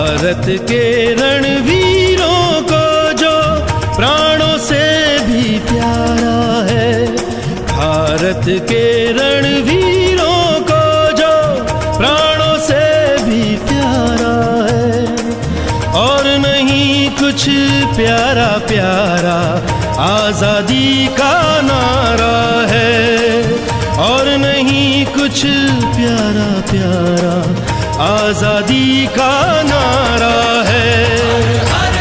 भारत के रणवीरों को जो प्राणों से भी प्यारा है, भारत के रणवीरों को जो प्राणों से भी प्यारा है। और नहीं कुछ प्यारा प्यारा आजादी का नारा है, और नहीं कुछ प्यारा प्यारा आजादी का नारा है।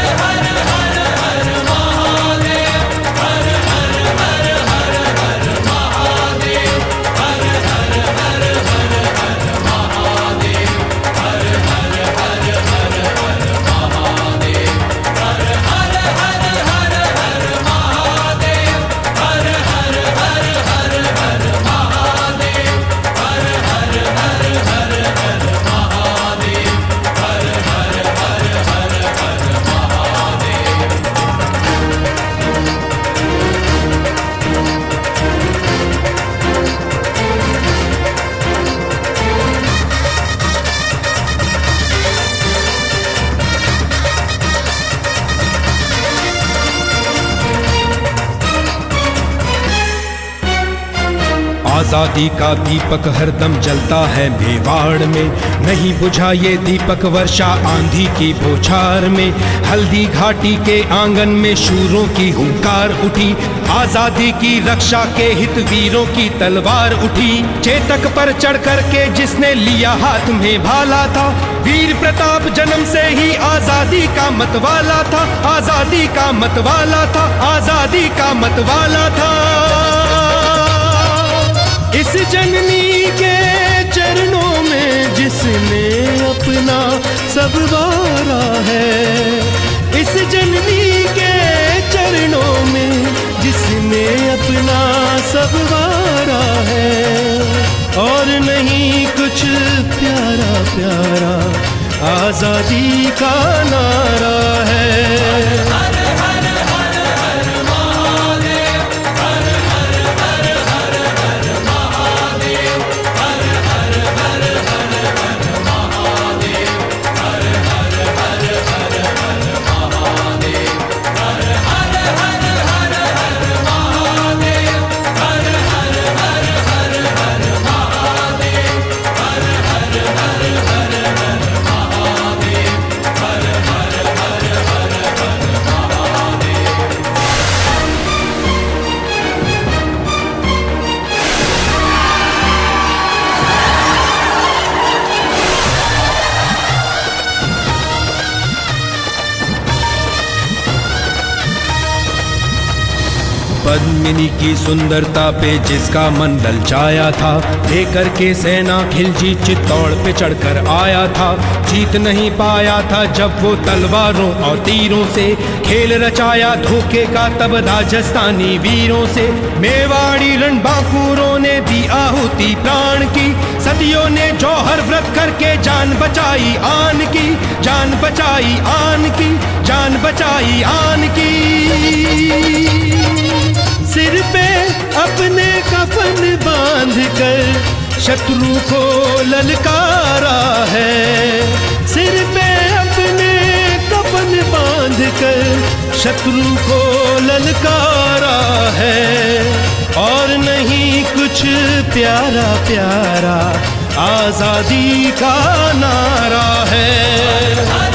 आजादी का दीपक हरदम जलता है मेवाड़ में, नहीं बुझा ये दीपक वर्षा आंधी की बौछार में। हल्दी घाटी के आंगन में शूरों की हुंकार उठी, आजादी की रक्षा के हित वीरों की तलवार उठी। चेतक पर चढ़ कर के जिसने लिया हाथ में भाला था, वीर प्रताप जन्म से ही आजादी का मतवाला था, आजादी का मतवाला था, आजादी का मतवाला था। इस जननी के चरणों में जिसने अपना सब वारा है, इस जननी के चरणों में जिसने अपना सब वारा है। और नहीं कुछ प्यारा प्यारा आजादी का नारा है। पद्मिनी की सुंदरता पे जिसका मन ललचाया था, लेकर के सेना खिलजी चित्तौड़ पे चढ़कर आया था। जीत नहीं पाया था जब वो तलवारों और तीरों से, खेल रचाया धोखे का तब राजस्थानी वीरों से। मेवाड़ी रणबांकुरों ने दी आहुति प्राण की, सदियों ने जौहर व्रत करके जान बचाई आन की, जान बचाई आन की, जान बचाई आन की। सिर पे अपने कफन बांध कर शत्रु को ललकारा है, सिर पे अपने कफन बांध कर शत्रु को ललकारा है। और नहीं कुछ प्यारा प्यारा आजादी का नारा है।